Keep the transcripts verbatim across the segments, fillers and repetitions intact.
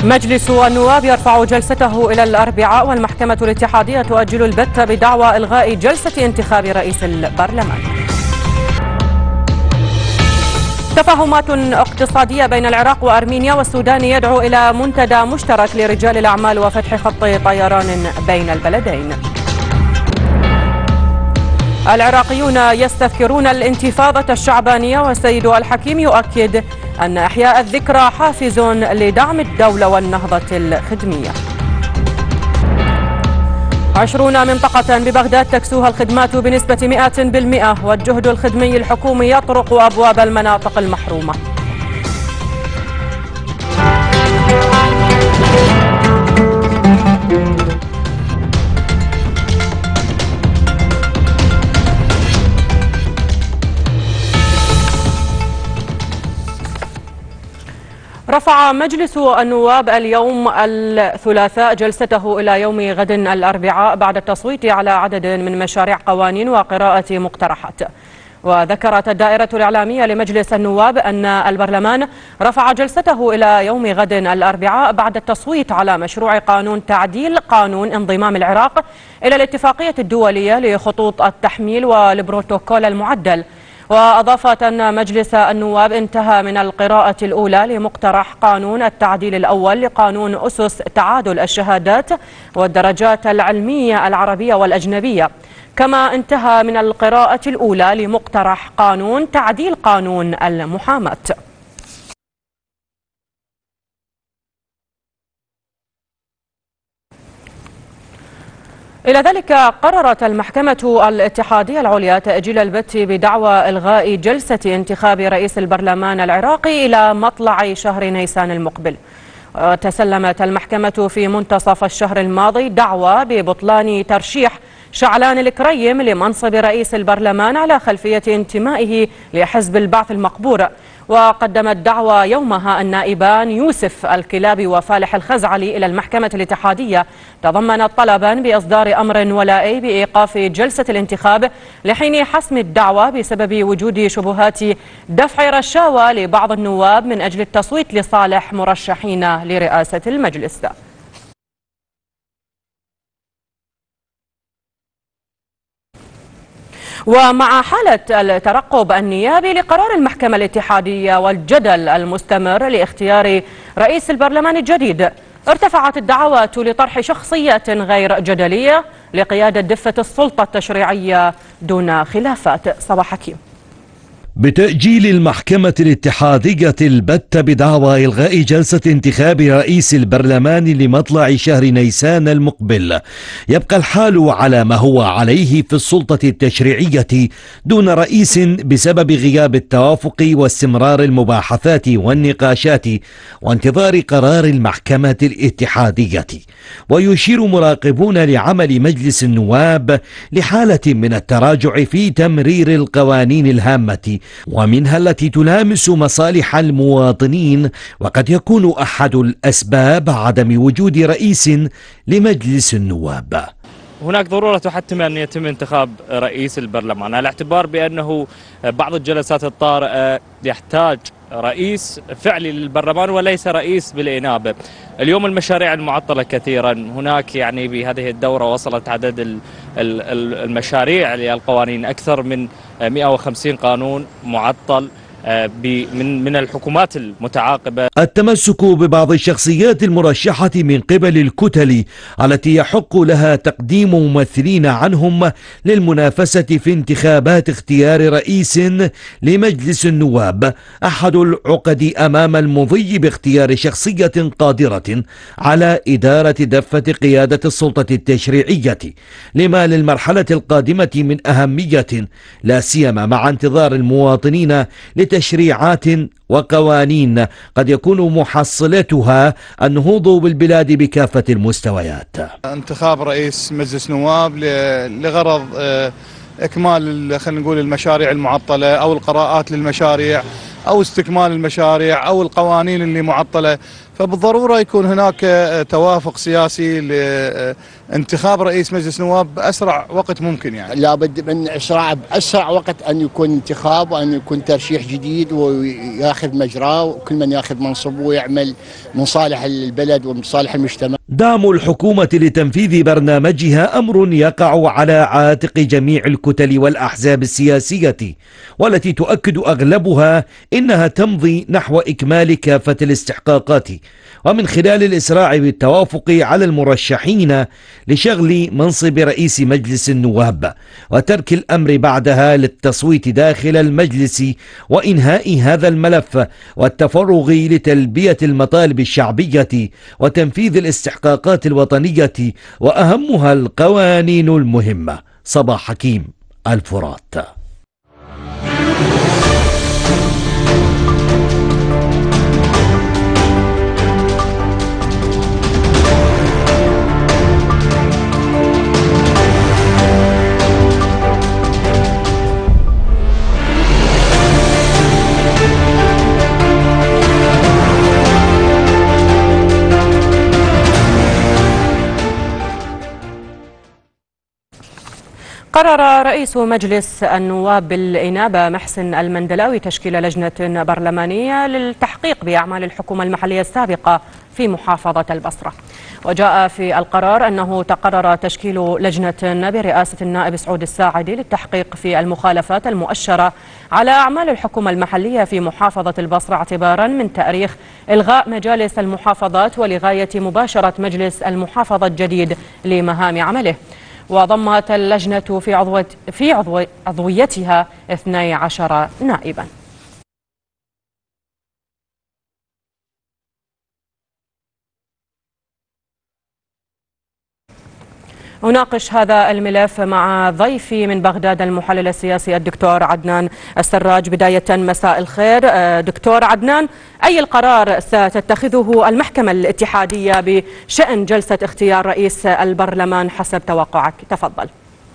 مجلس النواب يرفع جلسته إلى الأربعاء، والمحكمة الاتحادية تؤجل البت بدعوى إلغاء جلسة انتخاب رئيس البرلمان. تفاهمات اقتصادية بين العراق وأرمينيا والسودان يدعو إلى منتدى مشترك لرجال الأعمال وفتح خط طيران بين البلدين. العراقيون يستذكرون الانتفاضة الشعبانية، والسيد الحكيم يؤكد أن إحياء الذكرى حافز لدعم الدولة والنهضة الخدمية. عشرون منطقة ببغداد تكسوها الخدمات بنسبة مئة بالمئة، والجهد الخدمي الحكومي يطرق أبواب المناطق المحرومة. رفع مجلس النواب اليوم الثلاثاء جلسته إلى يوم غد الأربعاء بعد التصويت على عدد من مشاريع قوانين وقراءة مقترحات. وذكرت الدائرة الإعلامية لمجلس النواب أن البرلمان رفع جلسته إلى يوم غد الأربعاء بعد التصويت على مشروع قانون تعديل قانون انضمام العراق إلى الاتفاقية الدولية لخطوط التحميل والبروتوكول المعدل. وأضافت أن مجلس النواب انتهى من القراءة الأولى لمقترح قانون التعديل الأول لقانون أسس تعادل الشهادات والدرجات العلمية العربية والأجنبية، كما انتهى من القراءة الأولى لمقترح قانون تعديل قانون المحاماة. إلى ذلك قررت المحكمة الاتحادية العليا تأجيل البت بدعوى إلغاء جلسة انتخاب رئيس البرلمان العراقي إلى مطلع شهر نيسان المقبل. وتسلمت المحكمة في منتصف الشهر الماضي دعوى ببطلان ترشيح شعلان الكريم لمنصب رئيس البرلمان على خلفية انتمائه لحزب البعث المقبور. وقدمت دعوى يومها النائبان يوسف الكلابي وفالح الخزعلي إلى المحكمة الاتحادية تضمنت طلبا بإصدار أمر ولائي بإيقاف جلسة الانتخاب لحين حسم الدعوى بسبب وجود شبهات دفع رشاوى لبعض النواب من أجل التصويت لصالح مرشحين لرئاسة المجلس. ومع حالة الترقب النيابي لقرار المحكمة الاتحادية والجدل المستمر لاختيار رئيس البرلمان الجديد، ارتفعت الدعوات لطرح شخصيات غير جدلية لقيادة دفة السلطة التشريعية دون خلافات. صباح حكيم. بتأجيل المحكمة الاتحادية البت بدعوى إلغاء جلسة انتخاب رئيس البرلمان لمطلع شهر نيسان المقبل، يبقى الحال على ما هو عليه في السلطة التشريعية دون رئيس بسبب غياب التوافق واستمرار المباحثات والنقاشات وانتظار قرار المحكمة الاتحادية. ويشير مراقبون لعمل مجلس النواب لحالة من التراجع في تمرير القوانين الهامة، ومنها التي تلامس مصالح المواطنين، وقد يكون أحد الأسباب عدم وجود رئيس لمجلس النواب. هناك ضرورة تحتم أن يتم انتخاب رئيس البرلمان على اعتبار بأنه بعض الجلسات الطارئة يحتاج رئيس فعلي للبرلمان وليس رئيس بالإنابة. اليوم المشاريع المعطلة كثيرا، هناك يعني بهذه الدورة وصلت عدد المشاريع للقوانين أكثر من مئة وخمسين قانون معطل من من الحكومات المتعاقبة. التمسك ببعض الشخصيات المرشحة من قبل الكتل التي يحق لها تقديم ممثلين عنهم للمنافسة في انتخابات اختيار رئيس لمجلس النواب أحد العقد أمام المضي باختيار شخصية قادرة على إدارة دفة قيادة السلطة التشريعية، لما للمرحلة القادمة من أهمية لا سيما مع انتظار المواطنين تشريعات وقوانين قد يكون محصلتها النهوض بالبلاد بكافة المستويات. انتخاب رئيس مجلس نواب لغرض إكمال خلينا نقول المشاريع المعطلة أو القراءات للمشاريع أو استكمال المشاريع أو القوانين اللي معطلة، فبالضرورة يكون هناك توافق سياسي لانتخاب رئيس مجلس نواب بأسرع وقت ممكن. يعني لابد من إسراع بأسرع وقت أن يكون انتخاب وأن يكون ترشيح جديد وياخذ مجراه، وكل من ياخذ منصبه ويعمل من صالح البلد ومن صالح المجتمع. دعم الحكومة لتنفيذ برنامجها أمر يقع على عاتق جميع الكتل والأحزاب السياسية، والتي تؤكد أغلبها إنها تمضي نحو إكمال كافة الاستحقاقات، ومن خلال الإسراع بالتوافق على المرشحين لشغل منصب رئيس مجلس النواب، وترك الأمر بعدها للتصويت داخل المجلس وإنهاء هذا الملف والتفرغ لتلبية المطالب الشعبية وتنفيذ الاستحقاقات الوطنية وأهمها القوانين المهمة. صباح حكيم، الفرات. قرر رئيس مجلس النواب بالإنابة محسن المندلاوي تشكيل لجنة برلمانية للتحقيق بأعمال الحكومة المحلية السابقة في محافظة البصرة. وجاء في القرار أنه تقرر تشكيل لجنة برئاسة النائب سعود الساعدي للتحقيق في المخالفات المؤشرة على أعمال الحكومة المحلية في محافظة البصرة اعتبارا من تاريخ إلغاء مجالس المحافظات ولغاية مباشرة مجلس المحافظة الجديد لمهام عمله. وضمت اللجنة في عضو في عضو عضويتها اثني عشر نائبا. أناقش هذا الملف مع ضيفي من بغداد المحلل السياسي الدكتور عدنان السراج. بداية مساء الخير دكتور عدنان، أي القرار ستتخذه المحكمة الاتحادية بشأن جلسة اختيار رئيس البرلمان حسب توقعك؟ تفضل.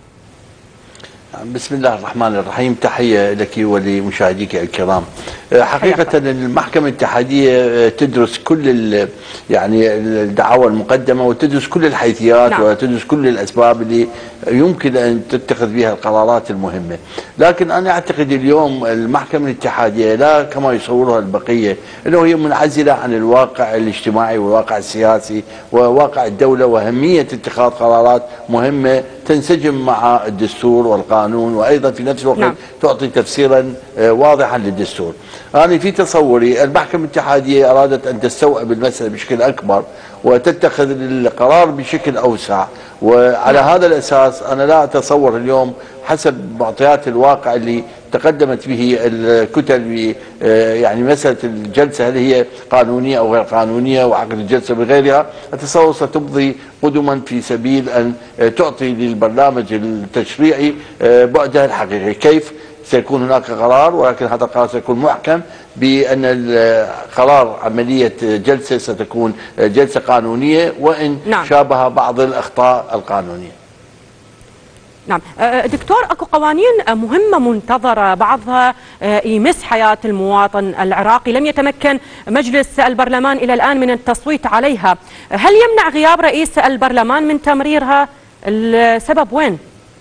بسم الله الرحمن الرحيم، تحية لك ولمشاهديك الكرام. حقيقة المحكمة الاتحادية تدرس كل يعني الدعاوى المقدمة وتدرس كل الحيثيات نعم. وتدرس كل الأسباب اللي يمكن أن تتخذ بها القرارات المهمة. لكن أنا أعتقد اليوم المحكمة الاتحادية لا كما يصورها البقية أنه هي منعزلة عن الواقع الاجتماعي والواقع السياسي وواقع الدولة وأهمية اتخاذ قرارات مهمة تنسجم مع الدستور والقانون، وأيضا في نفس الوقت نعم. تعطي تفسيرا واضحا للدستور. أنا في تصوري المحكمة الاتحادية أرادت أن تستوعب المسألة بشكل أكبر وتتخذ القرار بشكل أوسع، وعلى نعم. هذا الأساس أنا لا أتصور اليوم حسب معطيات الواقع اللي تقدمت به الكتل يعني مسألة الجلسة هل هي قانونية أو غير قانونية وعقد الجلسة بغيرها، أتصور ستمضي قدما في سبيل أن تعطي للبرنامج التشريعي بعده الحقيقي. كيف؟ سيكون هناك قرار، ولكن هذا القرار سيكون محكم بأن قرار عملية جلسة ستكون جلسة قانونية وإن نعم. شابه بعض الأخطاء القانونية. نعم دكتور، اكو قوانين مهمة منتظرة بعضها يمس حياة المواطن العراقي لم يتمكن مجلس البرلمان إلى الآن من التصويت عليها، هل يمنع غياب رئيس البرلمان من تمريرها؟ السبب وين؟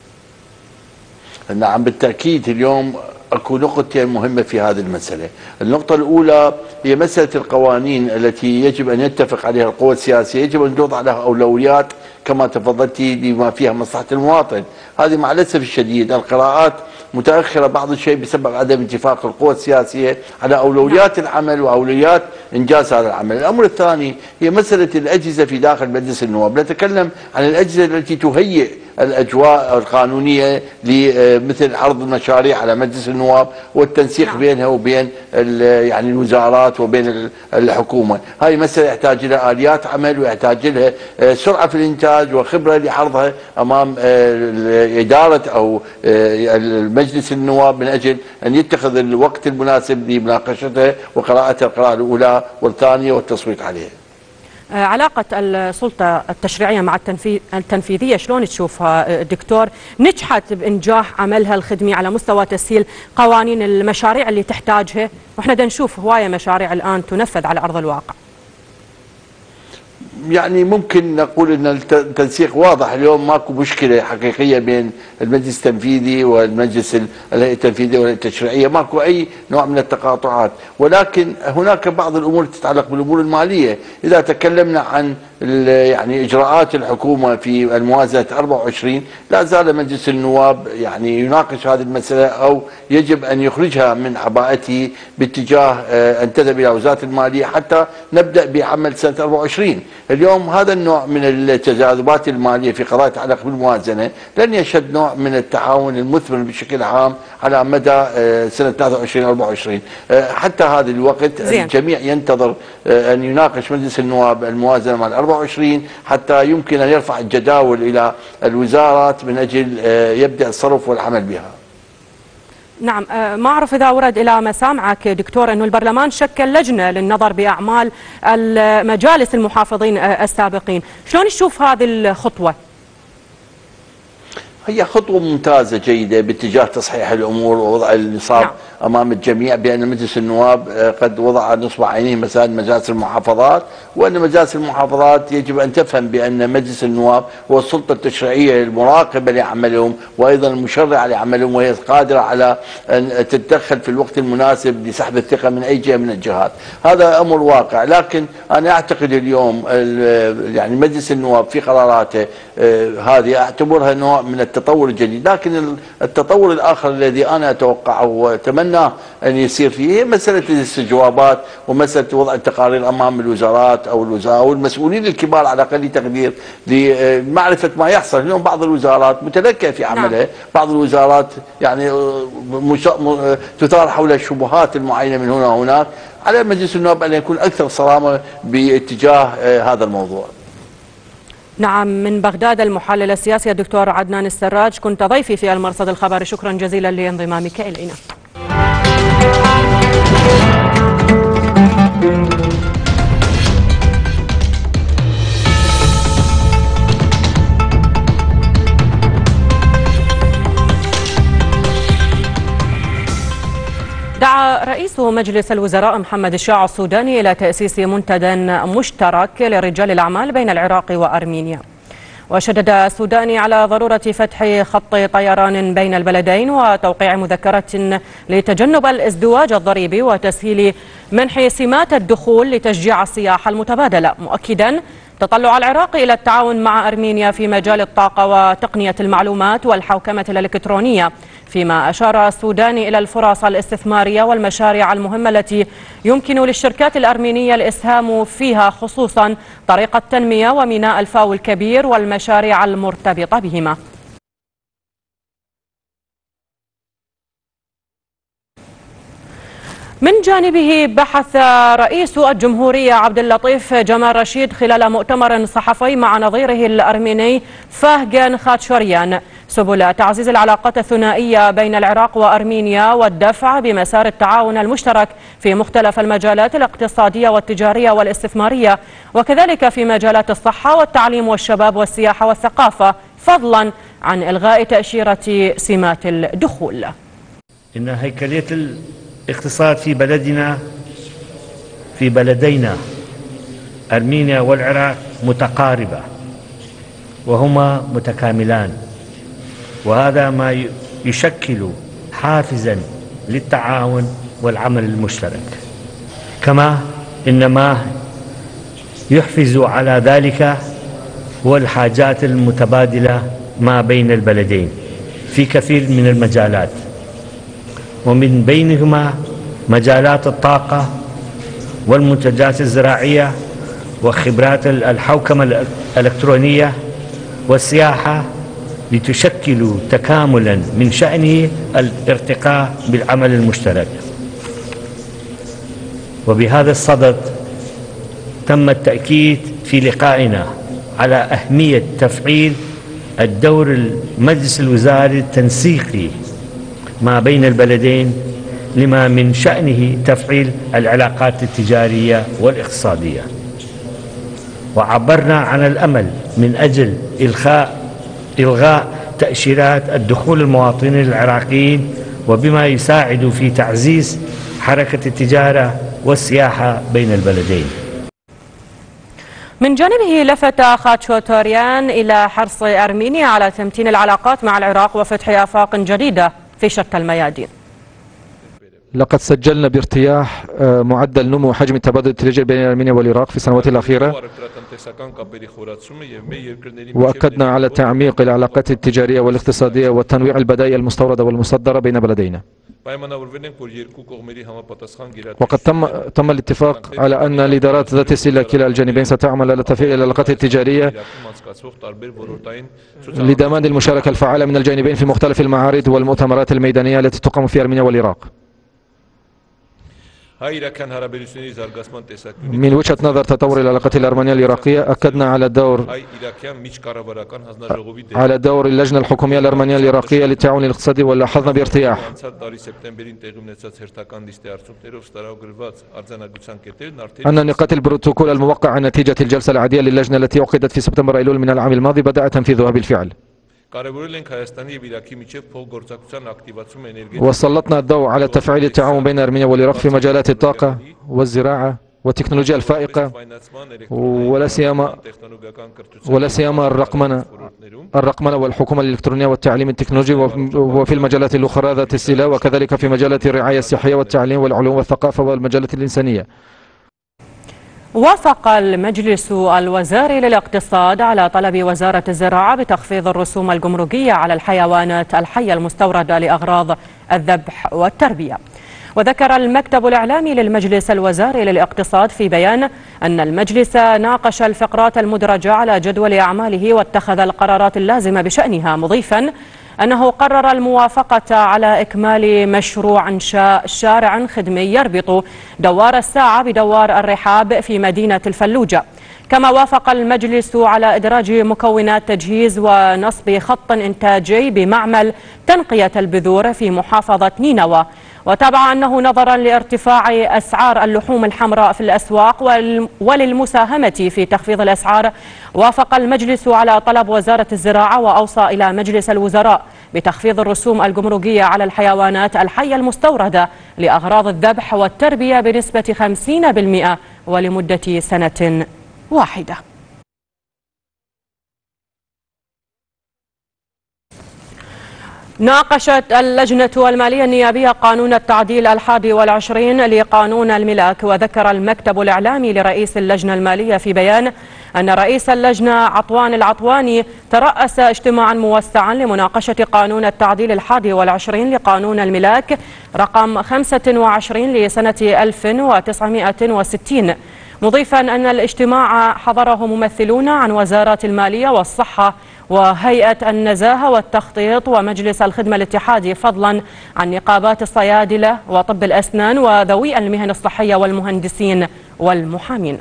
نعم بالتأكيد اليوم اكو نقطتين مهمة في هذه المسألة. النقطة الأولى هي مسألة القوانين التي يجب أن يتفق عليها القوى السياسية، يجب أن توضع لها أولويات كما تفضلتي لما فيها مصلحة المواطن. هذه مع الأسف الشديد القراءات متأخرة بعض الشيء بسبب عدم اتفاق القوى السياسية على أولويات العمل وأولويات إنجاز هذا العمل. الأمر الثاني هي مسألة الأجهزة في داخل مجلس النواب. نتكلم عن الأجهزة التي تهيئ الأجواء القانونية لمثل عرض المشاريع على مجلس النواب والتنسيق نعم. بينها وبين يعني الوزارات وبين الحكومة. هاي مسألة يحتاج لها آليات عمل ويحتاج لها سرعة في الإنتاج وخبرة لعرضها أمام إدارة أو مجلس النواب من أجل أن يتخذ الوقت المناسب لمناقشتها وقراءتها القراءة الأولى والثانية والتصويت عليها. علاقة السلطة التشريعية مع التنفيذية شلون تشوفها دكتور؟ نجحت بإنجاح عملها الخدمي على مستوى تسهيل قوانين المشاريع اللي تحتاجها، واحنا دا نشوف هواية مشاريع الآن تنفذ على أرض الواقع. يعني ممكن نقول ان التنسيق واضح اليوم، ماكو مشكله حقيقيه بين المجلس التنفيذي والمجلس الهيئه التنفيذيه والهيئه التشريعيه، ماكو اي نوع من التقاطعات، ولكن هناك بعض الامور تتعلق بالامور الماليه. اذا تكلمنا عن يعني اجراءات الحكومه في الموازنه أربعة وعشرين، لا زال مجلس النواب يعني يناقش هذه المساله، او يجب ان يخرجها من عباءته باتجاه ان تذهب الى وزاره الماليه حتى نبدا بعمل سنه أربعة وعشرين. اليوم هذا النوع من التذبذبات الماليه في قضايا تتعلق بالموازنه لن يشهد نوع من التعاون المثمر بشكل عام على مدى سنه ثلاثة وعشرين أربعة وعشرين. حتى هذا الوقت زين. الجميع ينتظر ان يناقش مجلس النواب الموازنه مال أربعة وعشرين حتى يمكن ان يرفع الجداول الى الوزارات من اجل يبدا الصرف والعمل بها. نعم، ما أعرف إذا ورد إلى مسامعك دكتور أنه البرلمان شكل لجنة للنظر بأعمال المجالس المحافظين السابقين، شلون تشوف هذه الخطوة؟ هي خطوة ممتازة جيدة باتجاه تصحيح الأمور ووضع النصاب نعم. أمام الجميع، بأن مجلس النواب قد وضع نصب عينيه مسائل مجالس المحافظات، وأن مجالس المحافظات يجب أن تفهم بأن مجلس النواب هو السلطة التشريعية المراقبة لعملهم وأيضا المشرعة لعملهم، وهي قادرة على أن تتدخل في الوقت المناسب لسحب الثقة من أي جهة من الجهات. هذا أمر واقع، لكن أنا أعتقد اليوم يعني مجلس النواب في قراراته هذه أعتبرها نوع من التطور الجديد، لكن التطور الآخر الذي أنا أتوقعه وأتمنى أن يصير فيه هي مسألة الاستجوابات ومسألة وضع التقارير أمام الوزارات أو الوزراء أو المسؤولين الكبار على أقل تقدير لمعرفة ما يحصل. اليوم بعض الوزارات متلكئة في عملها، نعم. بعض الوزارات يعني مش... تثار حول الشبهات المعينة من هنا وهناك. على مجلس النواب أن يكون أكثر صرامة باتجاه هذا الموضوع. نعم، من بغداد المحلل السياسي الدكتور عدنان السراج كنت ضيفي في المرصد الخبري، شكرا جزيلا لانضمامك إلينا. دعا رئيس مجلس الوزراء محمد الشاع السوداني إلى تأسيس منتدى مشترك لرجال الأعمال بين العراق وأرمينيا، وشدد السوداني على ضرورة فتح خط طيران بين البلدين وتوقيع مذكرة لتجنب الازدواج الضريبي وتسهيل منح سمات الدخول لتشجيع السياحة المتبادلة، مؤكدا تطلع العراق إلى التعاون مع أرمينيا في مجال الطاقة وتقنية المعلومات والحوكمة الإلكترونية، فيما أشار السوداني إلى الفرص الاستثمارية والمشاريع المهمة التي يمكن للشركات الأرمينية الإسهام فيها، خصوصا طريق التنمية وميناء الفاو الكبير والمشاريع المرتبطة بهما. من جانبه بحث رئيس الجمهورية عبد اللطيف جمال رشيد خلال مؤتمر صحفي مع نظيره الأرميني فاهجان خاتشوريان سبل تعزيز العلاقات الثنائية بين العراق وأرمينيا والدفع بمسار التعاون المشترك في مختلف المجالات الاقتصادية والتجارية والاستثمارية، وكذلك في مجالات الصحة والتعليم والشباب والسياحة والثقافة، فضلا عن إلغاء تأشيرة سمات الدخول. إن هيكلية الاقتصاد في بلدنا في بلدينا أرمينيا والعراق متقاربة وهما متكاملان، وهذا ما يشكل حافزا للتعاون والعمل المشترك، كما إن ما يحفز على ذلك هو الحاجات المتبادلة ما بين البلدين في كثير من المجالات، ومن بينهما مجالات الطاقة والمنتجات الزراعية وخبرات الحوكمة الإلكترونية والسياحة، لتشكل تكاملا من شأنه الارتقاء بالعمل المشترك. وبهذا الصدد تم التأكيد في لقائنا على أهمية تفعيل الدور المجلس الوزاري التنسيقي ما بين البلدين لما من شأنه تفعيل العلاقات التجارية والاقتصادية، وعبرنا عن الأمل من أجل إلغاء إلغاء تأشيرات الدخول المواطنين العراقيين، وبما يساعد في تعزيز حركة التجارة والسياحة بين البلدين. من جانبه لفت خاتشوتوريان إلى حرص أرمينيا على تمتين العلاقات مع العراق وفتح آفاق جديدة في شتى الميادين. لقد سجلنا بارتياح معدل نمو حجم التبادل التجاري بين أرمينيا والعراق في السنوات الأخيرة، وأكدنا على تعميق العلاقات التجارية والاقتصادية وتنويع البدائل المستوردة والمصدرة بين بلدينا. وقد تم تم الاتفاق على أن الإدارات ذات الصلة كلا الجانبين ستعمل على تفعيل العلاقات التجارية لضمان المشاركة الفعالة من الجانبين في مختلف المعارض والمؤتمرات الميدانية التي تقام في أرمينيا والعراق. من وجهة نظر تطور العلاقات الأرمنية العراقية، أكدنا على دور على دور اللجنة الحكومية الأرمنية العراقية للتعاون الاقتصادي، ولاحظنا بارتياح أن نقاط البروتوكول الموقع نتيجة الجلسة العادية للجنة التي عقدت في سبتمبر أيلول من العام الماضي بدأ تنفيذها بالفعل. وسلطنا الضوء على تفعيل التعاون بين أرمينيا والعراق في مجالات الطاقة والزراعة والتكنولوجيا الفائقة، ولا سيما ولا سيما الرقمنة الرقمنة والحكومة الإلكترونية والتعليم التكنولوجي، وفي المجالات الأخرى ذات الصلة، وكذلك في مجالات الرعاية الصحية والتعليم والعلوم والثقافة والمجالات الإنسانية. وافق المجلس الوزاري للاقتصاد على طلب وزارة الزراعة بتخفيض الرسوم الجمركية على الحيوانات الحية المستوردة لأغراض الذبح والتربية. وذكر المكتب الإعلامي للمجلس الوزاري للاقتصاد في بيان أن المجلس ناقش الفقرات المدرجة على جدول أعماله واتخذ القرارات اللازمة بشأنها، مضيفا أنه قرر الموافقة على إكمال مشروع إنشاء شارع خدمي يربط دوار الساعة بدوار الرحاب في مدينة الفلوجة. كما وافق المجلس على إدراج مكونات تجهيز ونصب خط إنتاجي بمعمل تنقية البذور في محافظة نينوى. وتابع أنه نظرا لارتفاع أسعار اللحوم الحمراء في الأسواق وللمساهمة في تخفيض الأسعار، وافق المجلس على طلب وزارة الزراعة وأوصى إلى مجلس الوزراء بتخفيض الرسوم الجمركية على الحيوانات الحية المستوردة لأغراض الذبح والتربية بنسبة خمسين بالمئة ولمدة سنة واحدة. ناقشت اللجنة المالية النيابية قانون التعديل الحادي والعشرين لقانون الملاك. وذكر المكتب الإعلامي لرئيس اللجنة المالية في بيان أن رئيس اللجنة عطوان العطواني ترأس اجتماعا موسعا لمناقشة قانون التعديل الحادي والعشرين لقانون الملاك رقم خمسة وعشرين لسنة ألف وتسعمائة وستين، مضيفا أن الاجتماع حضره ممثلون عن وزارة المالية والصحة وهيئة النزاهة والتخطيط ومجلس الخدمة الاتحادي، فضلا عن نقابات الصيادلة وطب الأسنان وذوي المهن الصحية والمهندسين والمحامين.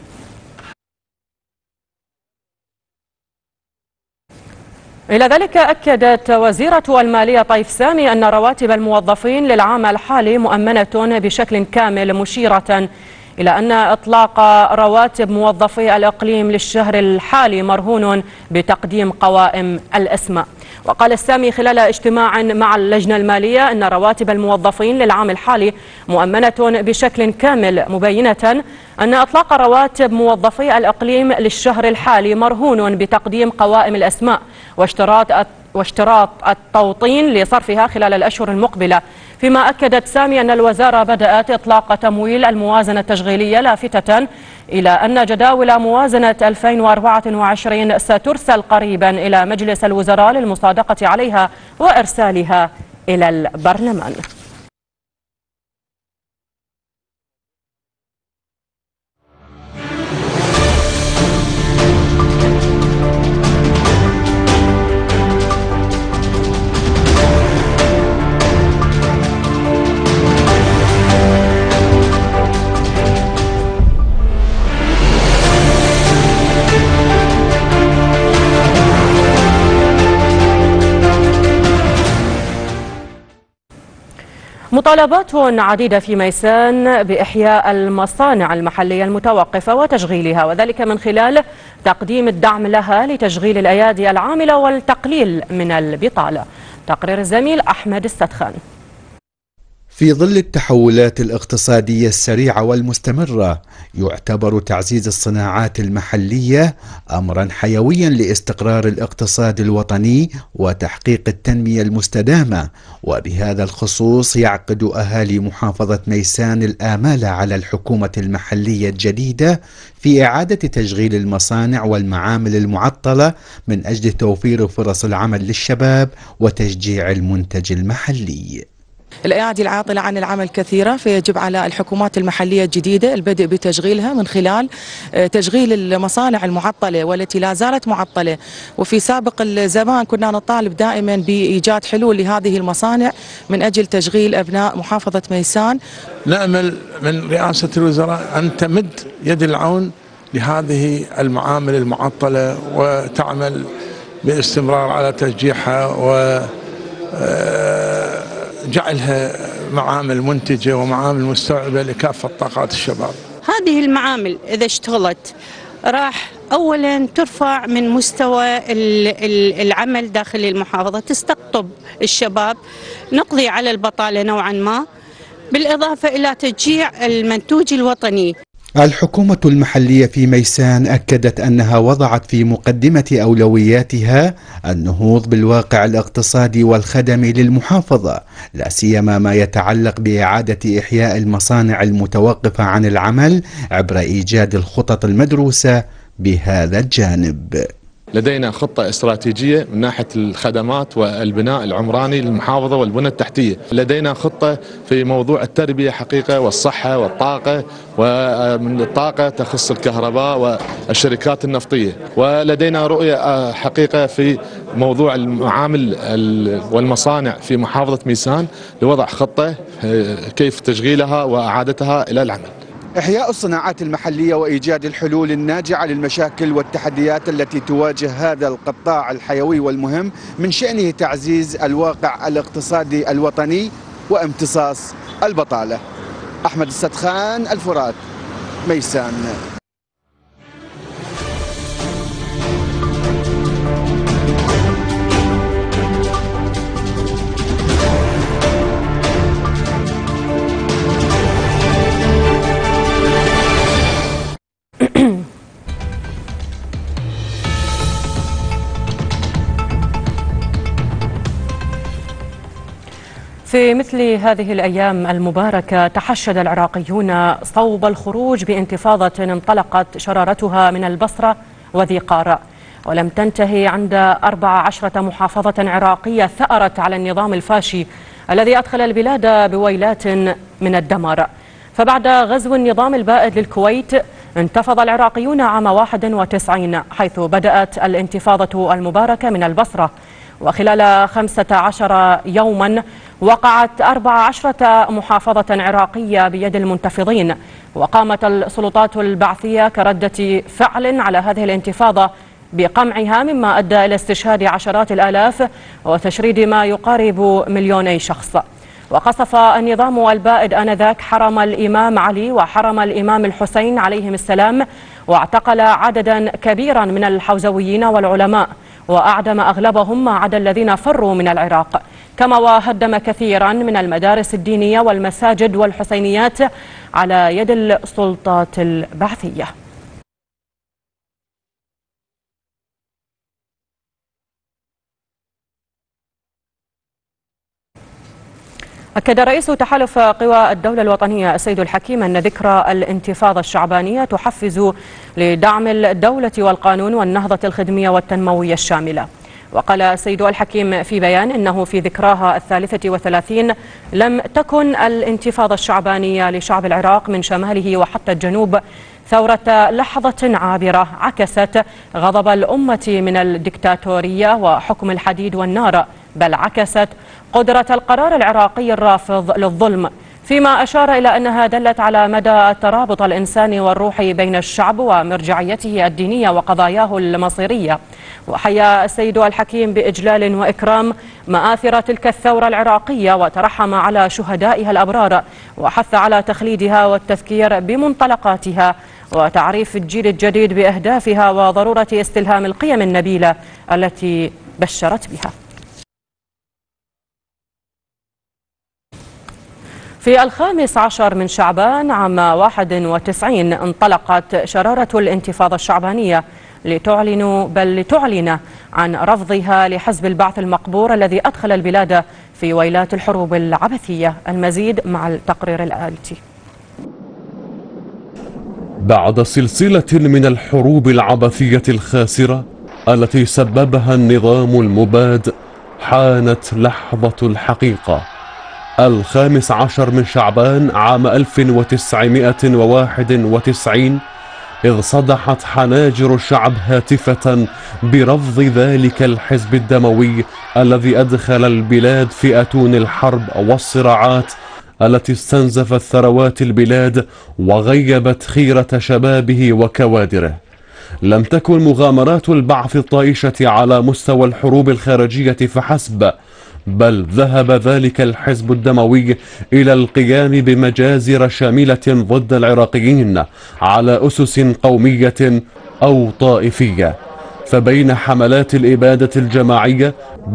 إلى ذلك أكدت وزيرة المالية طيف سامي أن رواتب الموظفين للعام الحالي مؤمنة بشكل كامل، مشيرة إلى أن إطلاق رواتب موظفي الإقليم للشهر الحالي مرهون بتقديم قوائم الأسماء. وقال السامي خلال اجتماع مع اللجنة المالية أن رواتب الموظفين للعام الحالي مؤمنة بشكل كامل، مبينة أن إطلاق رواتب موظفي الإقليم للشهر الحالي مرهون بتقديم قوائم الأسماء واشتراط واشتراط التوطين لصرفها خلال الأشهر المقبلة. فيما أكدت سامي أن الوزارة بدأت إطلاق تمويل الموازنة التشغيلية، لافتة إلى أن جداول موازنة ألفين وأربعة وعشرين سترسل قريبا إلى مجلس الوزراء للمصادقة عليها وإرسالها إلى البرلمان. مطالبات عديدة في ميسان بإحياء المصانع المحلية المتوقفة وتشغيلها، وذلك من خلال تقديم الدعم لها لتشغيل الأيادي العاملة والتقليل من البطالة. تقرير الزميل أحمد السدخان. في ظل التحولات الاقتصادية السريعة والمستمرة، يعتبر تعزيز الصناعات المحلية أمرا حيويا لاستقرار الاقتصاد الوطني وتحقيق التنمية المستدامة. وبهذا الخصوص يعقد أهالي محافظة ميسان الآمال على الحكومة المحلية الجديدة في إعادة تشغيل المصانع والمعامل المعطلة من أجل توفير فرص العمل للشباب وتشجيع المنتج المحلي. الأيادي العاطلة عن العمل كثيرة، فيجب على الحكومات المحلية الجديدة البدء بتشغيلها من خلال تشغيل المصانع المعطلة والتي لا زالت معطلة. وفي سابق الزمان كنا نطالب دائما بإيجاد حلول لهذه المصانع من أجل تشغيل أبناء محافظة ميسان. نأمل من رئاسة الوزراء أن تمد يد العون لهذه المعامل المعطلة وتعمل باستمرار على تشجيعها و جعلها معامل منتجة ومعامل مستوعبة لكافة طاقات الشباب. هذه المعامل إذا اشتغلت راح أولا ترفع من مستوى العمل داخل المحافظة، تستقطب الشباب، نقضي على البطالة نوعا ما، بالإضافة إلى تشجيع المنتوج الوطني. الحكومة المحلية في ميسان أكدت أنها وضعت في مقدمة أولوياتها النهوض بالواقع الاقتصادي والخدمي للمحافظة، لا سيما ما يتعلق بإعادة إحياء المصانع المتوقفة عن العمل عبر إيجاد الخطط المدروسة بهذا الجانب. لدينا خطة استراتيجية من ناحية الخدمات والبناء العمراني للمحافظة والبنى التحتية. لدينا خطة في موضوع التربية حقيقة والصحة والطاقة، ومن الطاقة تخص الكهرباء والشركات النفطية. ولدينا رؤية حقيقة في موضوع المعامل والمصانع في محافظة ميسان لوضع خطة كيف تشغيلها وإعادتها إلى العمل. إحياء الصناعات المحلية وإيجاد الحلول الناجعة للمشاكل والتحديات التي تواجه هذا القطاع الحيوي والمهم من شأنه تعزيز الواقع الاقتصادي الوطني وامتصاص البطالة. أحمد السدخان، الفرات، ميسان. في مثل هذه الأيام المباركة تحشد العراقيون صوب الخروج بانتفاضة انطلقت شرارتها من البصرة وذي قار، ولم تنتهي عند أربع عشرة محافظة عراقية ثأرت على النظام الفاشي الذي أدخل البلاد بويلات من الدمار. فبعد غزو النظام البائد للكويت انتفض العراقيون عام واحد وتسعين، حيث بدأت الانتفاضة المباركة من البصرة، وخلال خمسة عشر يوما وقعت أربع عشرة محافظة عراقية بيد المنتفضين. وقامت السلطات البعثية كردة فعل على هذه الانتفاضة بقمعها، مما أدى إلى استشهاد عشرات الآلاف وتشريد ما يقارب مليوني شخص. وقصف النظام البائد آنذاك حرم الإمام علي وحرم الإمام الحسين عليهم السلام، واعتقل عددا كبيرا من الحوزويين والعلماء، وأعدم أغلبهم ما عدا الذين فروا من العراق، كما وهدم كثيرا من المدارس الدينية والمساجد والحسينيات على يد السلطات البعثية. أكد رئيس تحالف قوى الدولة الوطنية السيد الحكيم أن ذكرى الانتفاضة الشعبانية تحفز لدعم الدولة والقانون والنهضة الخدمية والتنموية الشاملة. وقال السيد الحكيم في بيان إنه في ذكراها الثالثة وثلاثين لم تكن الانتفاضة الشعبانية لشعب العراق من شماله وحتى الجنوب ثورة لحظة عابرة عكست غضب الأمة من الدكتاتورية وحكم الحديد والنار، بل عكست قدرة القرار العراقي الرافض للظلم، فيما أشار إلى أنها دلت على مدى الترابط الإنساني والروحي بين الشعب ومرجعيته الدينية وقضاياه المصيرية. وحيا السيد الحكيم بإجلال وإكرام مآثر تلك الثورة العراقية وترحم على شهدائها الأبرار، وحث على تخليدها والتذكير بمنطلقاتها وتعريف الجيل الجديد بأهدافها وضرورة استلهام القيم النبيلة التي بشرت بها. في الخامس عشر من شعبان عام واحد وتسعين انطلقت شرارة الانتفاضة الشعبانية لتعلن بل لتعلن عن رفضها لحزب البعث المقبور الذي أدخل البلاد في ويلات الحروب العبثية. المزيد مع التقرير الآتي. بعد سلسلة من الحروب العبثية الخاسرة التي سببها النظام المباد، حانت لحظة الحقيقة. الخامس عشر من شعبان عام ألف وتسعمائة وواحد وتسعين، إذ صدحت حناجر الشعب هاتفة برفض ذلك الحزب الدموي الذي أدخل البلاد في أتون الحرب والصراعات التي استنزفت ثروات البلاد وغيبت خيرة شبابه وكوادره. لم تكن مغامرات البعث الطائشة على مستوى الحروب الخارجية فحسب، بل ذهب ذلك الحزب الدموي إلى القيام بمجازر شاملة ضد العراقيين على أسس قومية أو طائفية. فبين حملات الإبادة الجماعية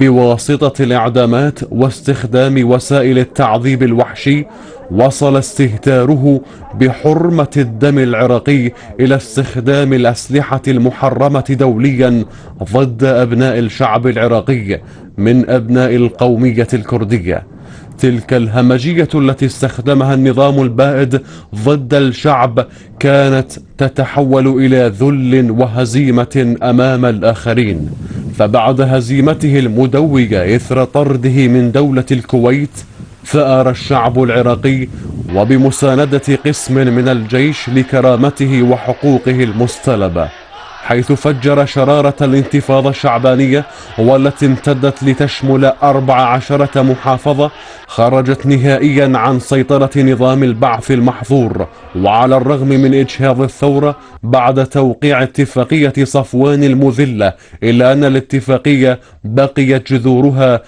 بواسطة الإعدامات واستخدام وسائل التعذيب الوحشي، وصل استهتاره بحرمة الدم العراقي إلى استخدام الأسلحة المحرمة دوليا ضد أبناء الشعب العراقي من أبناء القومية الكردية. تلك الهمجية التي استخدمها النظام البائد ضد الشعب كانت تتحول إلى ذل وهزيمة أمام الآخرين. فبعد هزيمته المدوية إثر طرده من دولة الكويت، ثأر الشعب العراقي وبمساندة قسم من الجيش لكرامته وحقوقه المستلبة، حيث فجر شرارة الانتفاضة الشعبانية والتي امتدت لتشمل أربع عشرة محافظة، خرجت نهائيا عن سيطرة نظام البعث المحظور. وعلى الرغم من إجهاض الثورة بعد توقيع اتفاقية صفوان المذلة، إلا أن الاتفاقية بقيت جذورها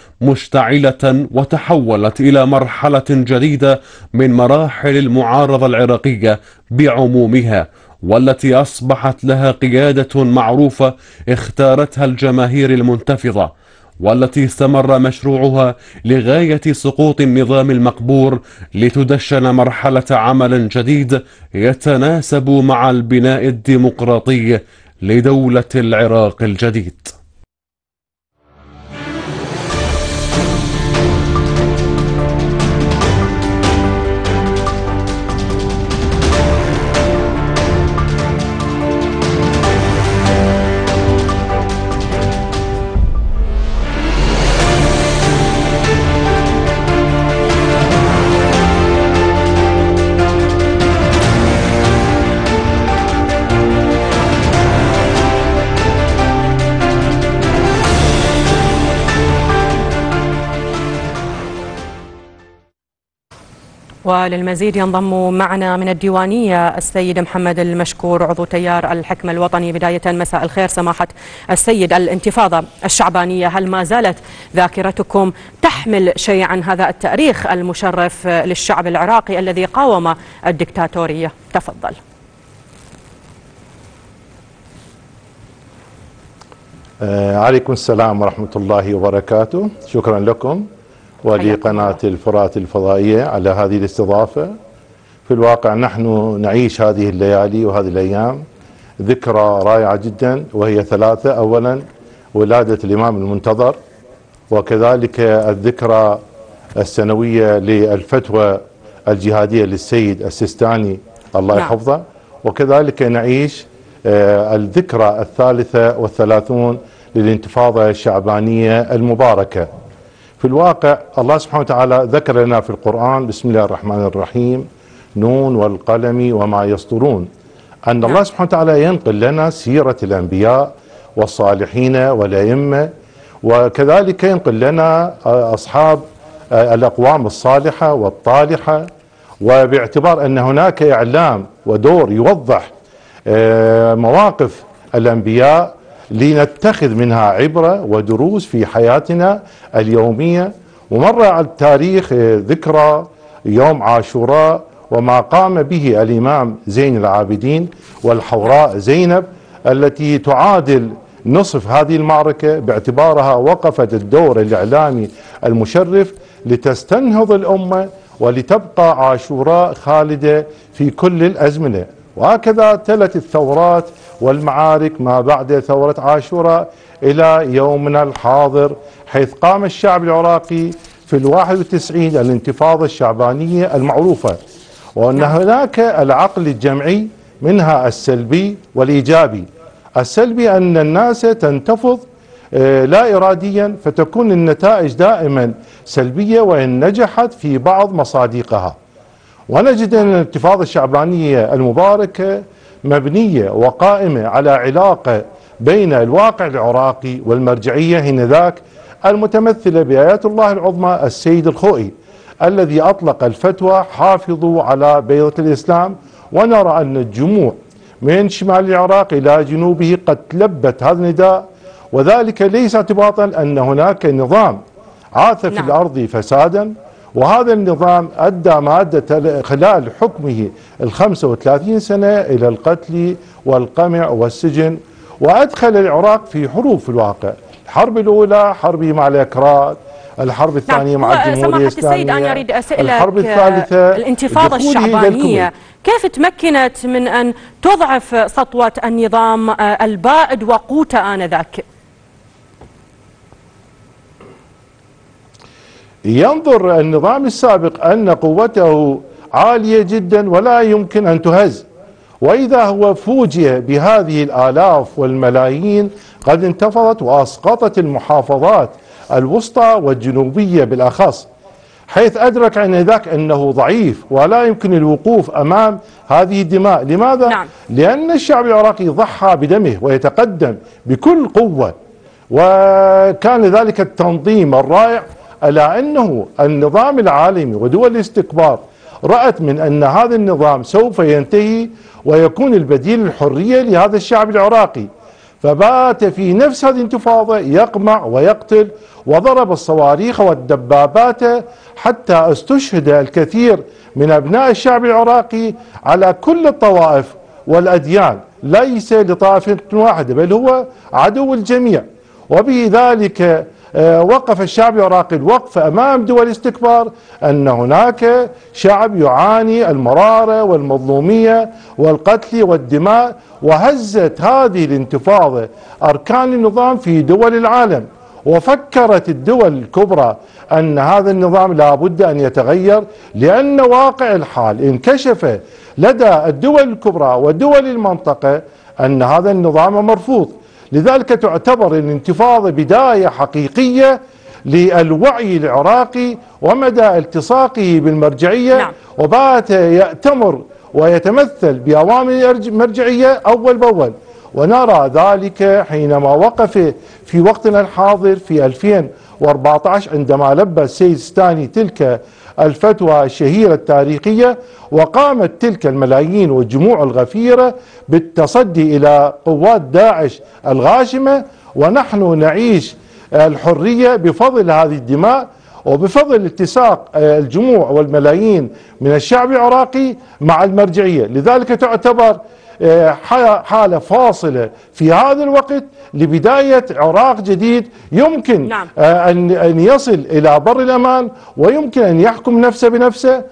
مشتعلة وتحولت إلى مرحلة جديدة من مراحل المعارضة العراقية بعمومها، والتي أصبحت لها قيادة معروفة اختارتها الجماهير المنتفضة، والتي استمر مشروعها لغاية سقوط النظام المقبور لتدشن مرحلة عمل جديد يتناسب مع البناء الديمقراطي لدولة العراق الجديد. وللمزيد ينضم معنا من الديوانية السيد محمد المشكور، عضو تيار الحكمة الوطني. بداية مساء الخير سماحة السيد. الانتفاضة الشعبانية، هل ما زالت ذاكرتكم تحمل شيء عن هذا التاريخ المشرف للشعب العراقي الذي قاوم الدكتاتورية؟ تفضل. عليكم السلام ورحمة الله وبركاته. شكرا لكم ولقناة الفرات الفضائية على هذه الاستضافة. في الواقع نحن نعيش هذه الليالي وهذه الأيام ذكرى رائعة جدا، وهي ثلاثة. أولا ولادة الإمام المنتظر، وكذلك الذكرى السنوية للفتوى الجهادية للسيد السيستاني الله يحفظه، وكذلك نعيش الذكرى الثالثة والثلاثون للانتفاضة الشعبانية المباركة. في الواقع الله سبحانه وتعالى ذكر لنا في القرآن بسم الله الرحمن الرحيم نون والقلم وما يسطرون، أن الله سبحانه وتعالى ينقل لنا سيرة الأنبياء والصالحين والأئمة، وكذلك ينقل لنا أصحاب الأقوام الصالحة والطالحة، وباعتبار أن هناك إعلام ودور يوضح مواقف الأنبياء لنتخذ منها عبرة ودروس في حياتنا اليومية. ومر على التاريخ ذكرى يوم عاشوراء وما قام به الإمام زين العابدين والحوراء زينب، التي تعادل نصف هذه المعركة باعتبارها وقفت الدور الإعلامي المشرف لتستنهض الأمة ولتبقى عاشوراء خالدة في كل الأزمنة. وهكذا تلت الثورات والمعارك ما بعد ثورة عاشوراء إلى يومنا الحاضر، حيث قام الشعب العراقي في الواحد وتسعين الانتفاضة الشعبانية المعروفة، وأن هناك العقل الجمعي منها السلبي والإيجابي. السلبي أن الناس تنتفض لا إراديا فتكون النتائج دائما سلبية وإن نجحت في بعض مصادقها. ونجد أن الانتفاضة الشعبانية المباركة مبنية وقائمة على علاقة بين الواقع العراقي والمرجعية هنذاك المتمثلة بآيات الله العظمى السيد الخوئي الذي أطلق الفتوى حافظوا على بيضة الإسلام. ونرى أن الجموع من شمال العراق إلى جنوبه قد تلبت هذا النداء، وذلك ليس اعتباطا أن هناك نظام عاث في نعم. الأرض فسادا، وهذا النظام أدى ما أدى خلال حكمه الخمسة وثلاثين سنة إلى القتل والقمع والسجن، وأدخل العراق في حروب في الواقع. الحرب الأولى حربه مع الأكراد، الحرب الثانية نعم. مع الجمهورية الإسلامية. السيد أنا أريد أسألك الحرب الثالثة الانتفاضة الشعبانية كيف تمكنت من أن تضعف سطوة النظام البائد وقوته آنذاك؟ ينظر النظام السابق أن قوته عالية جدا ولا يمكن أن تهز، وإذا هو فوجئ بهذه الآلاف والملايين قد انتفضت وأسقطت المحافظات الوسطى والجنوبية بالأخص، حيث أدرك آنذاك أنه ضعيف ولا يمكن الوقوف أمام هذه الدماء. لماذا؟ نعم. لأن الشعب العراقي ضحى بدمه ويتقدم بكل قوة، وكان ذلك التنظيم الرائع ألا أنه النظام العالمي ودول الاستكبار رأت من أن هذا النظام سوف ينتهي ويكون البديل الحرية لهذا الشعب العراقي، فبات في نفس هذه الانتفاضة يقمع ويقتل وضرب الصواريخ والدبابات حتى استشهد الكثير من أبناء الشعب العراقي على كل الطوائف والأديان، ليس لطائفة واحدة بل هو عدو الجميع. وبذلك وقف الشعب العراقي الوقف أمام دول الاستكبار أن هناك شعب يعاني المرارة والمظلومية والقتل والدماء، وهزت هذه الانتفاضة أركان النظام في دول العالم، وفكرت الدول الكبرى أن هذا النظام لا بد أن يتغير، لأن واقع الحال انكشف لدى الدول الكبرى ودول المنطقة أن هذا النظام مرفوض. لذلك تعتبر الانتفاضة بداية حقيقية للوعي العراقي ومدى التصاقه بالمرجعية. نعم. وبات يأتمر ويتمثل بأوامر المرجعية أول بأول، ونرى ذلك حينما وقف في وقتنا الحاضر في ألفين وأربعة عشر عندما لبى السيد السيستاني تلك الفتوى الشهيرة التاريخية، وقامت تلك الملايين والجموع الغفيرة بالتصدي إلى قوات داعش الغاشمة، ونحن نعيش الحرية بفضل هذه الدماء وبفضل اتساق الجموع والملايين من الشعب العراقي مع المرجعية. لذلك تعتبر حالة فاصلة في هذا الوقت لبداية عراق جديد يمكن نعم. أن يصل إلى بر الأمان، ويمكن أن يحكم نفسه بنفسه،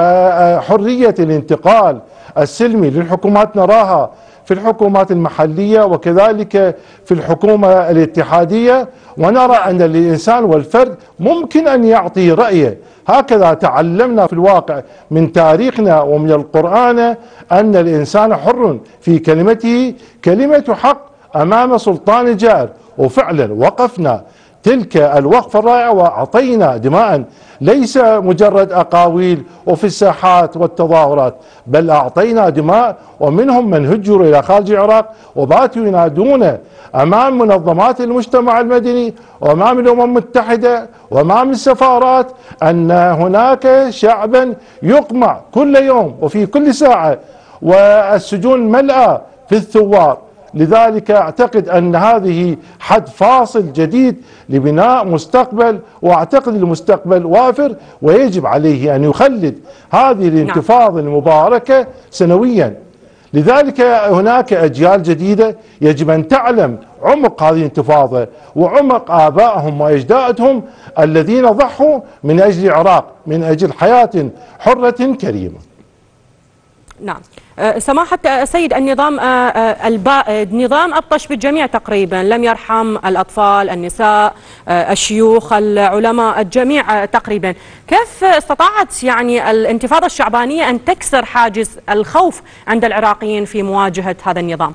وحرية الانتقال السلمي للحكومات نراها في الحكومات المحلية وكذلك في الحكومة الاتحادية، ونرى أن الإنسان والفرد ممكن أن يعطي رأيه. هكذا تعلمنا في الواقع من تاريخنا ومن القرآن أن الإنسان حر في كلمته كلمة حق أمام سلطان جائر، وفعلا وقفنا تلك الوقفة الرائعة وأعطينا دماء ليس مجرد أقاويل وفي الساحات والتظاهرات، بل أعطينا دماء، ومنهم من هجروا إلى خارج العراق وباتوا ينادون أمام منظمات المجتمع المدني وأمام الأمم المتحدة وأمام السفارات أن هناك شعبا يقمع كل يوم وفي كل ساعة، والسجون ملأى في الثوار. لذلك أعتقد أن هذه حد فاصل جديد لبناء مستقبل، وأعتقد المستقبل وافر ويجب عليه أن يخلد هذه الانتفاضة المباركة سنويا، لذلك هناك أجيال جديدة يجب أن تعلم عمق هذه الانتفاضة وعمق آبائهم وأجدادهم الذين ضحوا من أجل العراق، من أجل حياة حرة كريمة. نعم سماحة السيد، النظام البائد نظام أبطش بالجميع تقريبا، لم يرحم الأطفال، النساء، الشيوخ، العلماء، الجميع تقريبا. كيف استطاعت يعني الانتفاضة الشعبانية أن تكسر حاجز الخوف عند العراقيين في مواجهة هذا النظام؟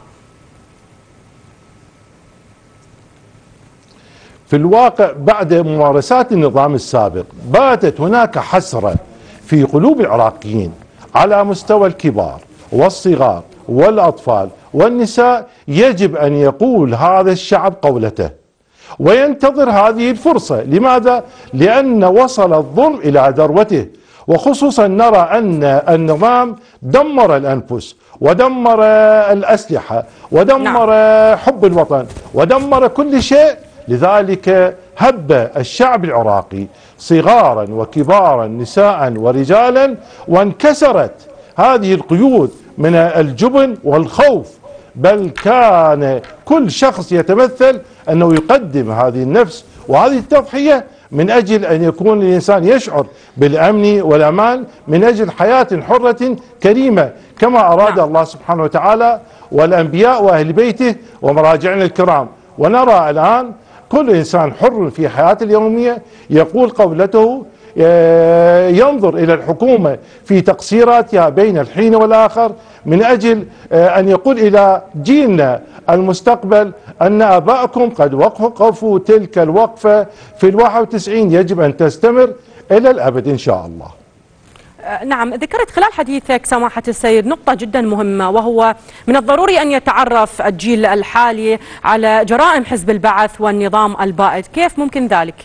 في الواقع بعد ممارسات النظام السابق باتت هناك حسرة في قلوب العراقيين على مستوى الكبار والصغار والأطفال والنساء. يجب أن يقول هذا الشعب قولته وينتظر هذه الفرصة. لماذا؟ لأن وصل الظلم إلى ذروته، وخصوصا نرى أن النظام دمر الأنفس ودمر الأسلحة ودمر حب الوطن ودمر كل شيء. لذلك هب الشعب العراقي صغارا وكبارا نساء ورجالا، وانكسرت هذه القيود من الجبن والخوف، بل كان كل شخص يتمثل أنه يقدم هذه النفس وهذه التضحية من أجل أن يكون الإنسان يشعر بالأمن والأمان من أجل حياة حرة كريمة كما أراد الله سبحانه وتعالى والأنبياء وأهل بيته ومراجعنا الكرام. ونرى الآن كل إنسان حر في حياته اليومية يقول قولته، ينظر إلى الحكومة في تقصيراتها بين الحين والآخر من أجل أن يقول إلى جيلنا المستقبل أن آباءكم قد وقفوا تلك الوقفة في الواحد وتسعين، يجب أن تستمر إلى الأبد إن شاء الله. نعم، ذكرت خلال حديثك سماحة السيد نقطة جدا مهمة، وهو من الضروري أن يتعرف الجيل الحالي على جرائم حزب البعث والنظام البائد. كيف ممكن ذلك؟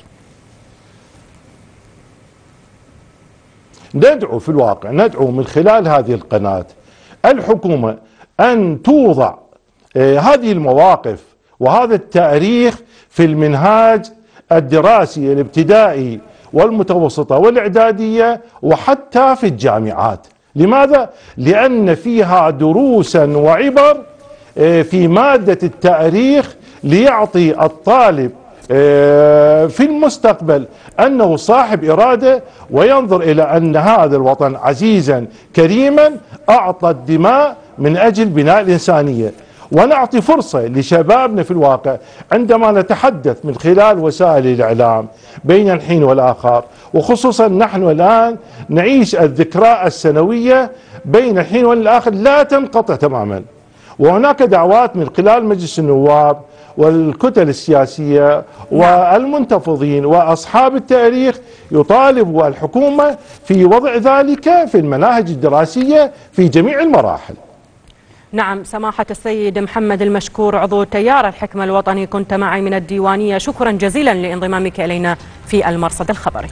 ندعو في الواقع ندعو من خلال هذه القناة الحكومة أن توضع هذه المواقف وهذا التاريخ في المنهاج الدراسي الابتدائي والمتوسطة والإعدادية وحتى في الجامعات. لماذا؟ لأن فيها دروسا وعبر في مادة التاريخ ليعطي الطالب في المستقبل أنه صاحب إرادة وينظر إلى أن هذا الوطن عزيزا كريما أعطى الدماء من أجل بناء الإنسانية. ونعطي فرصة لشبابنا في الواقع عندما نتحدث من خلال وسائل الإعلام بين الحين والآخر، وخصوصا نحن الآن نعيش الذكرى السنوية بين الحين والآخر لا تنقطع تماما. وهناك دعوات من خلال مجلس النواب والكتل السياسية والمنتفضين وأصحاب التاريخ يطالب الحكومة في وضع ذلك في المناهج الدراسية في جميع المراحل. نعم سماحة السيد محمد المشكور عضو تيار الحكمة الوطني، كنت معي من الديوانية، شكرا جزيلا لانضمامك إلينا في المرصد الخبري.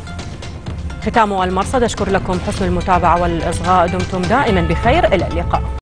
ختام المرصد، أشكر لكم حسن المتابعة والإصغاء، دمتم دائما بخير، إلى اللقاء.